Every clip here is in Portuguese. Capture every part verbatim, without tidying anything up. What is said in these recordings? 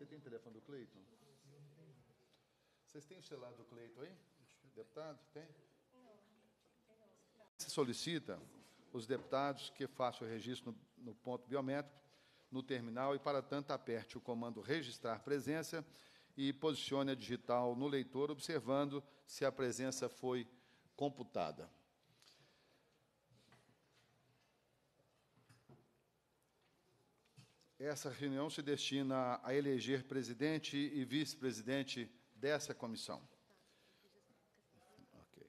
tem telefone do Cleiton? Vocês têm o celular do Cleiton aí? Deputado, tem? Se solicita os deputados que façam o registro no, no ponto biométrico, no terminal, e, para tanto, aperte o comando registrar presença e posicione a digital no leitor, observando se a presença foi computada. Essa reunião se destina a eleger presidente e vice-presidente dessa comissão. Okay.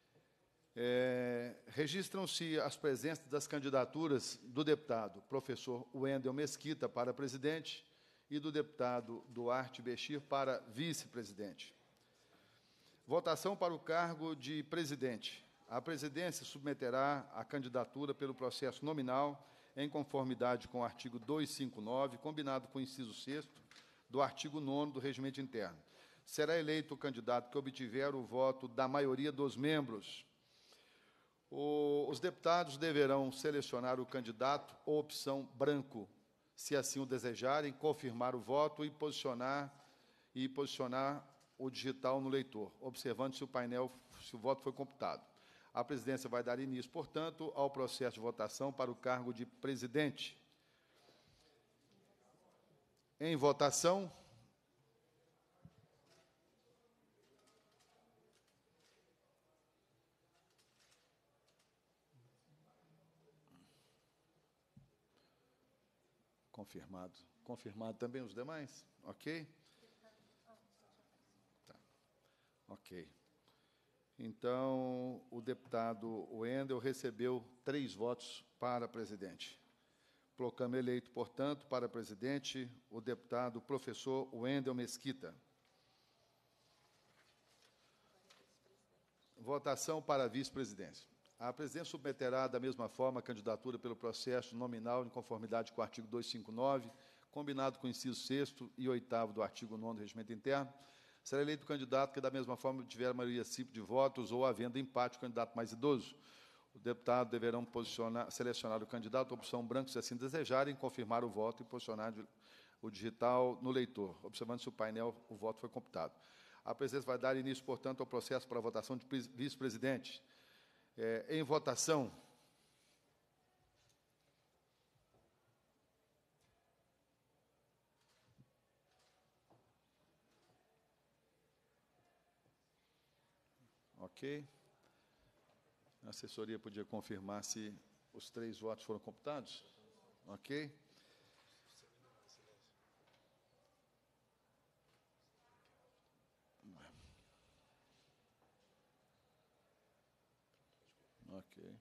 É, registram-se as presenças das candidaturas do deputado professor Wendel Mesquita para presidente e do deputado Duarte Bechir para vice-presidente. Votação para o cargo de presidente. A presidência submeterá a candidatura pelo processo nominal em conformidade com o artigo duzentos e cinquenta e nove, combinado com o inciso sexto do artigo nono do Regimento Interno. Será eleito o candidato que obtiver o voto da maioria dos membros. O, os deputados deverão selecionar o candidato ou opção branco, se assim o desejarem, confirmar o voto e posicionar, e posicionar o digital no leitor, observando se o painel, se o voto foi computado. A presidência vai dar início, portanto, ao processo de votação para o cargo de presidente. Em votação. Confirmado. Confirmado também os demais? Ok? Tá. Ok. Então, o deputado Wendel recebeu três votos para presidente. Proclamo eleito, portanto, para presidente o deputado professor Wendel Mesquita. Votação para vice-presidência. A presidência submeterá, da mesma forma, a candidatura pelo processo nominal em conformidade com o artigo duzentos e cinquenta e nove, combinado com o inciso sexto e oitavo do artigo nono do Regimento Interno. Será eleito o candidato que, da mesma forma, tiver a maioria simples de votos ou, havendo empate, o candidato mais idoso. O deputado deverão posicionar, selecionar o candidato, opção branca, se assim desejarem, confirmar o voto e posicionar o digital no leitor, observando se o painel, o voto foi computado. A presidência vai dar início, portanto, ao processo para a votação de vice-presidente. É, em votação. Ok. A assessoria podia confirmar se os três votos foram computados? Ok. Ok.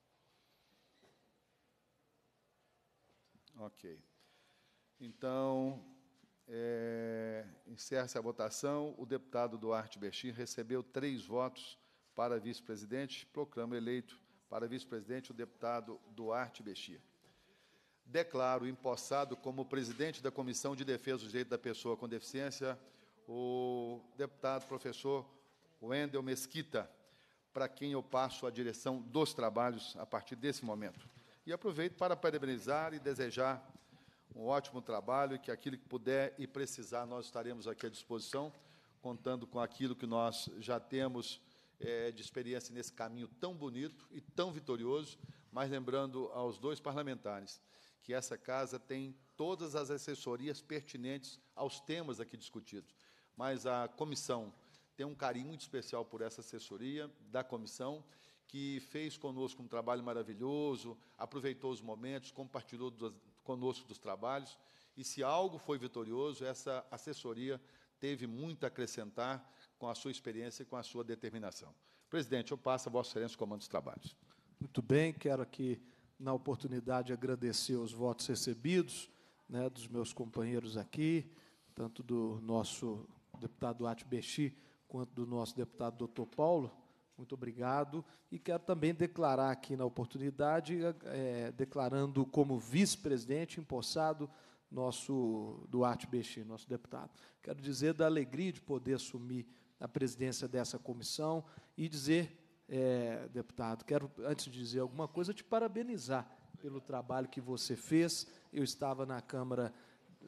Ok. Então, é, encerra-se a votação. O deputado Duarte Bechir recebeu três votos para vice-presidente. Proclamo eleito para vice-presidente o deputado Duarte Bechir. Declaro empossado como presidente da Comissão de Defesa dos Direitos da Pessoa com Deficiência o deputado professor Wendel Mesquita, para quem eu passo a direção dos trabalhos a partir desse momento. E aproveito para parabenizar e desejar um ótimo trabalho, e que aquilo que puder e precisar, nós estaremos aqui à disposição, contando com aquilo que nós já temos é, de experiência nesse caminho tão bonito e tão vitorioso, mas lembrando aos dois parlamentares que essa casa tem todas as assessorias pertinentes aos temas aqui discutidos, mas a comissão tem um carinho muito especial por essa assessoria da comissão, que fez conosco um trabalho maravilhoso, aproveitou os momentos, compartilhou dos, conosco dos trabalhos, e se algo foi vitorioso, essa assessoria teve muito a acrescentar com a sua experiência e com a sua determinação. Presidente, eu passo a Vossa Excelência o comando dos trabalhos. Muito bem, quero aqui, na oportunidade, agradecer os votos recebidos, né, dos meus companheiros aqui, tanto do nosso deputado Duarte Bechir, quanto do nosso deputado doutor Paulo. Muito obrigado. E quero também declarar aqui na oportunidade, é, declarando como vice-presidente empossado nosso Duarte Bechir, nosso deputado. Quero dizer da alegria de poder assumir a presidência dessa comissão e dizer, é, deputado, quero, antes de dizer alguma coisa, te parabenizar pelo trabalho que você fez. Eu estava na Câmara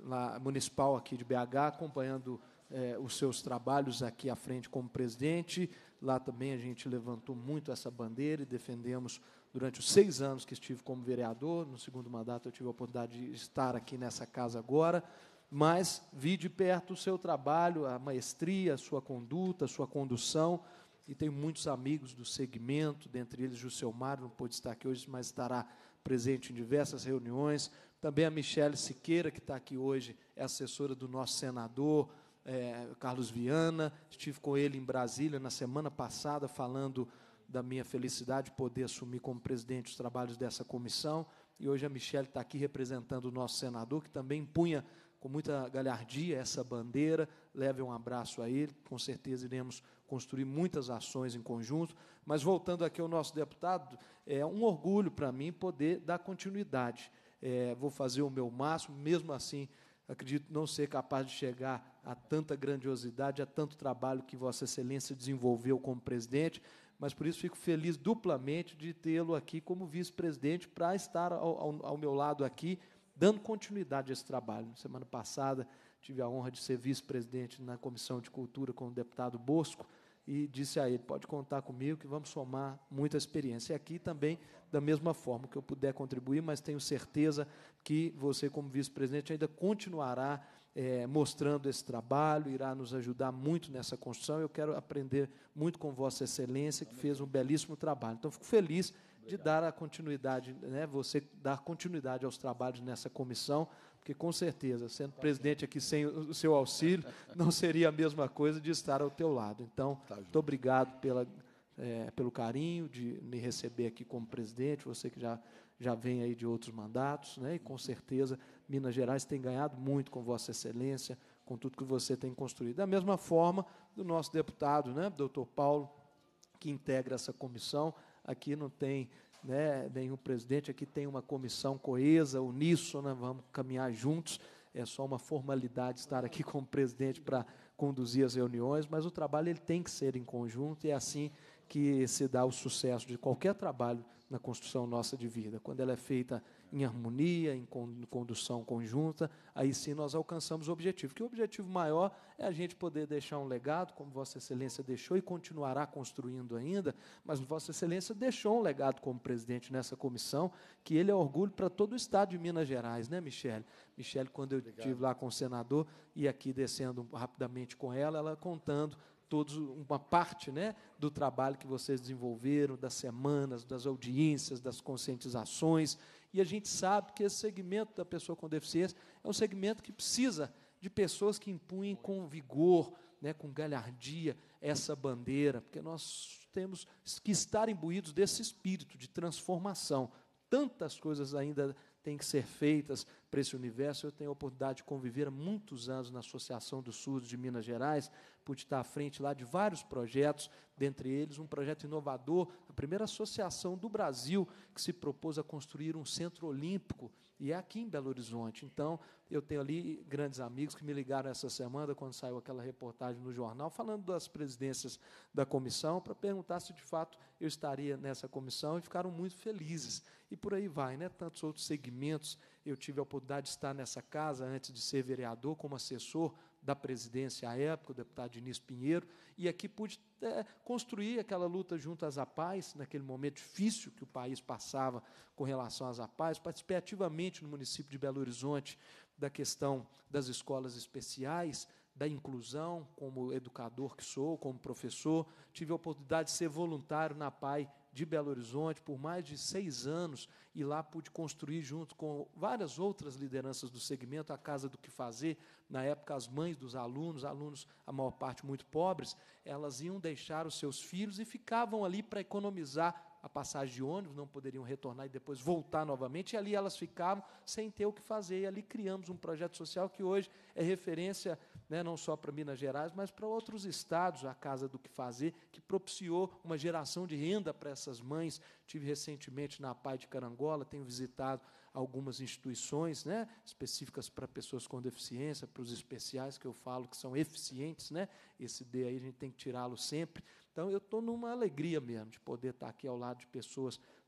lá, municipal aqui de B H, acompanhando é, os seus trabalhos aqui à frente como presidente. Lá também a gente levantou muito essa bandeira e defendemos durante os seis anos que estive como vereador. No segundo mandato eu tive a oportunidade de estar aqui nessa casa agora, mas vi de perto o seu trabalho, a maestria, a sua conduta, a sua condução, e tenho muitos amigos do segmento, dentre eles Juscelmar, não pôde estar aqui hoje, mas estará presente em diversas reuniões. Também a Michele Siqueira, que está aqui hoje, é assessora do nosso senador, é, Carlos Viana. Estive com ele em Brasília na semana passada, falando da minha felicidade de poder assumir como presidente os trabalhos dessa comissão, e hoje a Michele está aqui representando o nosso senador, que também punha com muita galhardia essa bandeira. Leve um abraço a ele, com certeza iremos construir muitas ações em conjunto. Mas, voltando aqui ao nosso deputado, é um orgulho para mim poder dar continuidade. É, vou fazer o meu máximo, mesmo assim, acredito não ser capaz de chegar a tanta grandiosidade, a tanto trabalho que Vossa Excelência desenvolveu como presidente, mas, por isso, fico feliz duplamente de tê-lo aqui como vice-presidente, para estar ao, ao, ao meu lado aqui, dando continuidade a esse trabalho. Semana passada, tive a honra de ser vice-presidente na Comissão de Cultura com o deputado Bosco, e disse a ele, pode contar comigo que vamos somar muita experiência. E aqui também, da mesma forma, que eu puder contribuir, mas tenho certeza que você, como vice-presidente, ainda continuará é, mostrando esse trabalho, irá nos ajudar muito nessa construção. Eu quero aprender muito com Vossa Excelência, que fez um belíssimo trabalho. Então, fico feliz de dar a continuidade, né, você dar continuidade aos trabalhos nessa comissão, porque, com certeza, sendo presidente aqui sem o seu auxílio, não seria a mesma coisa de estar ao teu lado. Então, muito obrigado pela, é, pelo carinho de me receber aqui como presidente, você que já, já vem aí de outros mandatos, né, e, com certeza, Minas Gerais tem ganhado muito com Vossa Excelência, com tudo que você tem construído. Da mesma forma, do nosso deputado, né, doutor Paulo, que integra essa comissão. Aqui não tem, né, nenhum presidente, aqui tem uma comissão coesa, uníssona, vamos caminhar juntos. É só uma formalidade estar aqui como presidente para conduzir as reuniões, mas o trabalho ele tem que ser em conjunto, e é assim que se dá o sucesso de qualquer trabalho na construção nossa de vida. Quando ela é feita em harmonia, em condução conjunta, aí sim nós alcançamos o objetivo. Que o objetivo maior é a gente poder deixar um legado, como Vossa Excelência deixou e continuará construindo ainda, mas Vossa Excelência deixou um legado como presidente nessa comissão, que ele é orgulho para todo o estado de Minas Gerais, né, Michele? Michele, quando eu Obrigado. estive lá com o senador, e aqui descendo rapidamente com ela, ela contando todos uma parte, né, do trabalho que vocês desenvolveram, das semanas, das audiências, das conscientizações, e a gente sabe que esse segmento da pessoa com deficiência é um segmento que precisa de pessoas que impunhem com vigor, né, com galhardia, essa bandeira, porque nós temos que estar imbuídos desse espírito de transformação. Tantas coisas ainda têm que ser feitas para esse universo. Eu tenho a oportunidade de conviver há muitos anos na Associação dos Surdos de Minas Gerais, pude estar à frente lá de vários projetos, dentre eles um projeto inovador, a primeira associação do Brasil que se propôs a construir um centro olímpico, e é aqui em Belo Horizonte. Então, eu tenho ali grandes amigos que me ligaram essa semana, quando saiu aquela reportagem no jornal, falando das presidências da comissão, para perguntar se, de fato, eu estaria nessa comissão, e ficaram muito felizes. E por aí vai, né? Tantos outros segmentos. Eu tive a oportunidade de estar nessa casa, antes de ser vereador, como assessor da presidência à época, o deputado Diniz Pinheiro, e aqui pude é, construir aquela luta junto às APAES, naquele momento difícil que o país passava com relação às APAES. Participei ativamente no município de Belo Horizonte da questão das escolas especiais, da inclusão, como educador que sou, como professor. Tive a oportunidade de ser voluntário na APAE de Belo Horizonte por mais de seis anos, e lá pude construir, junto com várias outras lideranças do segmento, a Casa do Que Fazer. Na época, as mães dos alunos, alunos, a maior parte muito pobres, elas iam deixar os seus filhos e ficavam ali para economizar a passagem de ônibus, não poderiam retornar e depois voltar novamente, e ali elas ficavam sem ter o que fazer. E ali criamos um projeto social que hoje é referência, né, não só para Minas Gerais, mas para outros estados, a Casa do Que Fazer, que propiciou uma geração de renda para essas mães. Tive recentemente na APAE de Carangola, tenho visitado algumas instituições, né, específicas para pessoas com deficiência, para os especiais, que eu falo que são eficientes, né, esse D aí a gente tem que tirá-lo sempre. Então, eu estou numa alegria mesmo de poder estar aqui ao lado de pessoas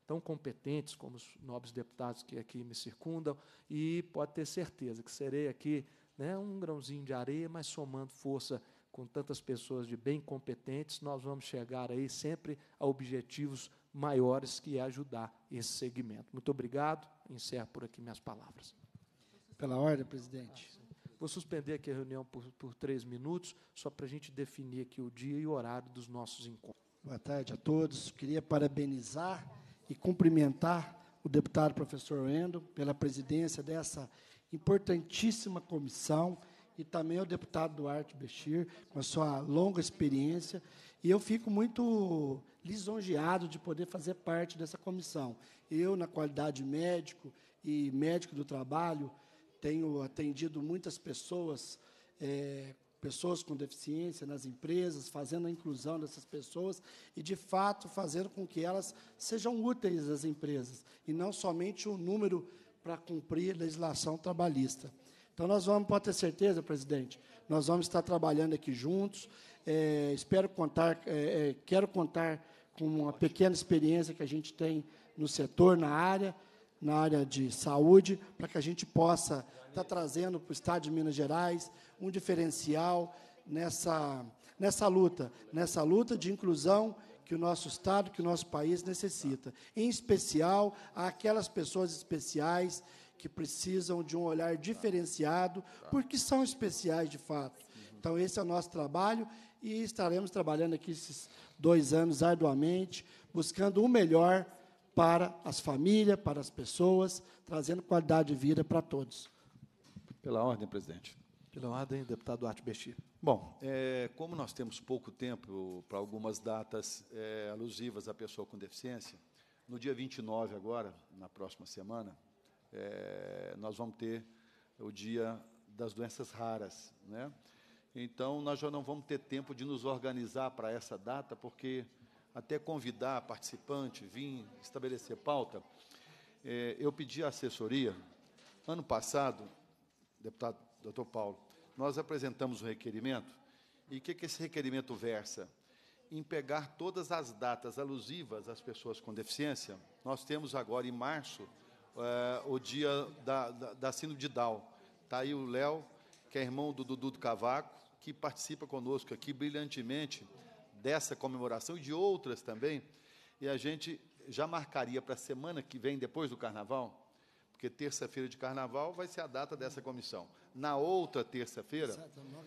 tão competentes como os nobres deputados que aqui me circundam, e pode ter certeza que serei aqui, né, um grãozinho de areia, mas somando força com tantas pessoas de bem competentes, nós vamos chegar aí sempre a objetivos maiores, que é ajudar esse segmento. Muito obrigado. Encerro por aqui minhas palavras. Pela ordem, presidente. Vou suspender aqui a reunião por, por três minutos, só para a gente definir aqui o dia e o horário dos nossos encontros. Boa tarde a todos. Queria parabenizar e cumprimentar o deputado professor Wendel pela presidência dessa importantíssima comissão, e também o deputado Duarte Bechir, com a sua longa experiência. E eu fico muito lisonjeado de poder fazer parte dessa comissão. Eu, na qualidade de médico e médico do trabalho, tenho atendido muitas pessoas, é, pessoas com deficiência nas empresas, fazendo a inclusão dessas pessoas e, de fato, fazendo com que elas sejam úteis às empresas, e não somente um número para cumprir a legislação trabalhista. Então, nós vamos, pode ter certeza, presidente, nós vamos estar trabalhando aqui juntos. É, espero contar, é, é, quero contar com uma pequena experiência que a gente tem no setor, na área, na área de saúde, para que a gente possa estar trazendo para o Estado de Minas Gerais um diferencial nessa, nessa luta, nessa luta de inclusão que o nosso Estado, que o nosso país necessita. Em especial, aquelas pessoas especiais que precisam de um olhar diferenciado, porque são especiais de fato. Então, esse é o nosso trabalho, e estaremos trabalhando aqui esses dois anos arduamente, buscando o melhor para as famílias, para as pessoas, trazendo qualidade de vida para todos. Pela ordem, presidente. Pela ordem, deputado Duarte Bechir. Bom, é, como nós temos pouco tempo para algumas datas é, alusivas à pessoa com deficiência, no dia vinte e nove agora, na próxima semana, é, nós vamos ter o dia das doenças raras, né? Então, nós já não vamos ter tempo de nos organizar para essa data, porque até convidar participante, vir estabelecer pauta, é, eu pedi à assessoria, ano passado, deputado doutor Paulo, nós apresentamos um requerimento, e o que, que esse requerimento versa? Em pegar todas as datas alusivas às pessoas com deficiência. Nós temos agora, em março, é, o dia da, da, da síndrome de Down. Está aí o Léo, que é irmão do Dudu do Cavaco, que participa conosco aqui brilhantemente dessa comemoração e de outras também, e a gente já marcaria para a semana que vem, depois do Carnaval, porque terça-feira de Carnaval vai ser a data dessa comissão. Na outra terça-feira,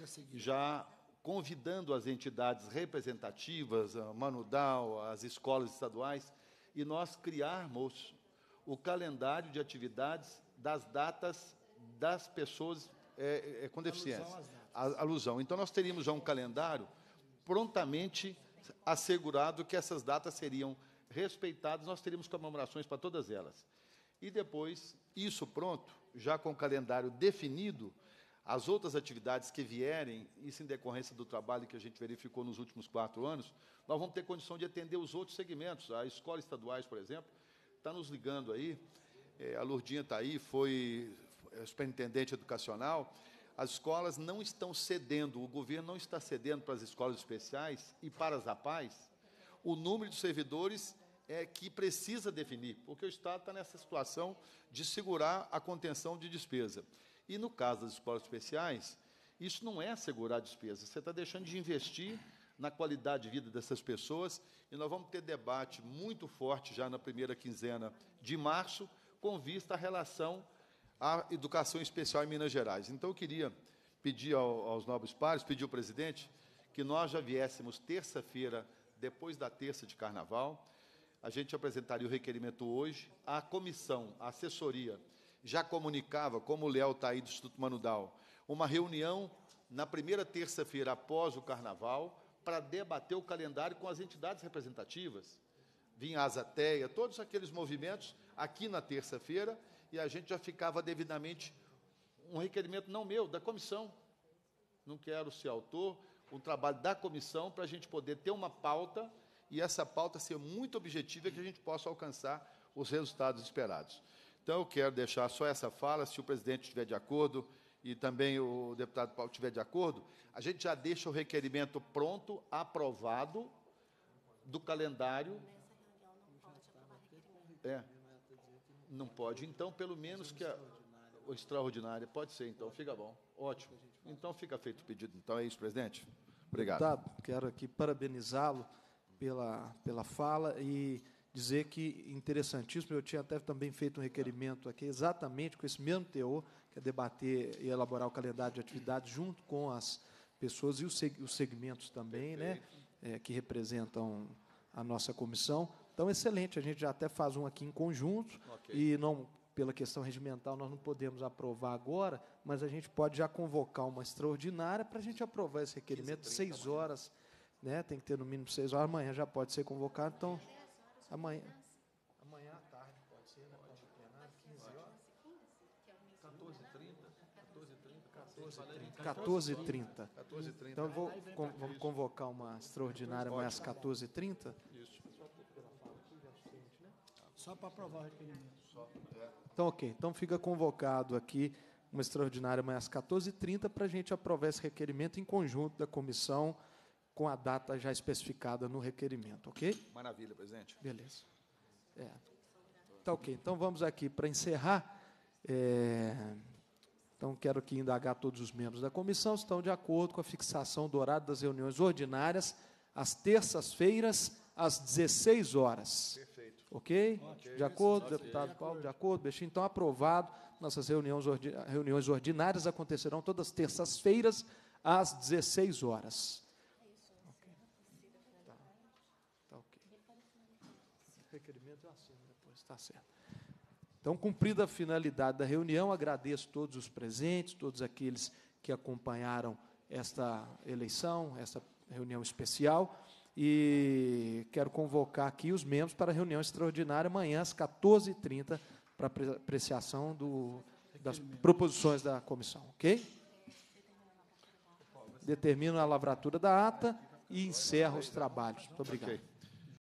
já convidando as entidades representativas, a Manudal, as escolas estaduais, e nós criarmos o calendário de atividades das datas das pessoas é, é, com deficiência. A alusão. Então, nós teríamos já um calendário prontamente assegurado que essas datas seriam respeitadas, nós teríamos comemorações para todas elas. E depois, isso pronto, já com o calendário definido, as outras atividades que vierem, isso em decorrência do trabalho que a gente verificou nos últimos quatro anos, nós vamos ter condição de atender os outros segmentos. A escola estaduais, por exemplo, está nos ligando aí, é, a Lourdinha está aí, foi superintendente educacional. As escolas não estão cedendo, o governo não está cedendo para as escolas especiais e para as APAES o número de servidores é, que precisa definir, porque o Estado está nessa situação de segurar a contenção de despesa. E, no caso das escolas especiais, isso não é segurar a despesa, você está deixando de investir na qualidade de vida dessas pessoas, e nós vamos ter debate muito forte já na primeira quinzena de março, com vista à relação à educação especial em Minas Gerais. Então, eu queria pedir ao, aos nobres pares, pedir ao presidente, que nós já viéssemos terça-feira, depois da terça de Carnaval. A gente apresentaria o requerimento hoje. A comissão, a assessoria, já comunicava, como o Léo está aí do Instituto Manudal, uma reunião na primeira terça-feira após o Carnaval, para debater o calendário com as entidades representativas. Vinha a Azateia, todos aqueles movimentos, aqui na terça-feira, e a gente já ficava devidamente, um requerimento não meu, da comissão. Não quero ser autor, um trabalho da comissão para a gente poder ter uma pauta, e essa pauta ser muito objetiva, que a gente possa alcançar os resultados esperados. Então, eu quero deixar só essa fala, se o presidente estiver de acordo, e também o deputado Paulo estiver de acordo, a gente já deixa o requerimento pronto, aprovado, do calendário. É. Não pode. Então, pelo menos que a... O extraordinária, pode ser, então, fica bom. Ótimo. Então, fica feito o pedido. Então, é isso, presidente. Obrigado. Deputado, quero aqui parabenizá-lo pela, pela fala e dizer que, interessantíssimo, eu tinha até também feito um requerimento aqui, exatamente com esse mesmo teor, que é debater e elaborar o calendário de atividades junto com as pessoas e os, seg os segmentos também, né, é, que representam a nossa comissão. Então, excelente, a gente já até faz um aqui em conjunto, okay. E não... pela questão regimental, nós não podemos aprovar agora, mas a gente pode já convocar uma extraordinária para a gente aprovar esse requerimento, seis horas, né? Tem que ter no mínimo seis horas, amanhã já pode ser convocado, então, amanhã, amanhã à tarde pode ser, né? quinze horas, quatorze e trinta, quatorze e trinta, então, vou, vamos convocar uma extraordinária amanhã às quatorze e trinta? Só para aprovar o requerimento. Então, ok. Então, fica convocado aqui uma extraordinária amanhã às quatorze e trinta para a gente aprovar esse requerimento em conjunto da comissão com a data já especificada no requerimento, ok? Maravilha, presidente. Beleza. É. Tá ok. Então, vamos aqui para encerrar. É... Então, quero aqui indagar todos os membros da comissão se estão de acordo com a fixação do horário das reuniões ordinárias às terças-feiras, às dezesseis horas. Perfeito. Ok? Okay. De acordo, okay. Deputado Paulo, de acordo, Bexim. Então, aprovado. Nossas reuniões, ordi reuniões ordinárias acontecerão todas terças-feiras, às dezesseis horas. Okay. Tá. Tá ok. Requerimento eu assino depois, está certo. Então, cumprida a finalidade da reunião, agradeço todos os presentes, todos aqueles que acompanharam esta eleição, esta reunião especial. E quero convocar aqui os membros para a reunião extraordinária amanhã às quatorze e trinta para apreciação do, das proposições da comissão, ok? Determino a lavratura da ata e encerro os trabalhos. Muito obrigado. Okay.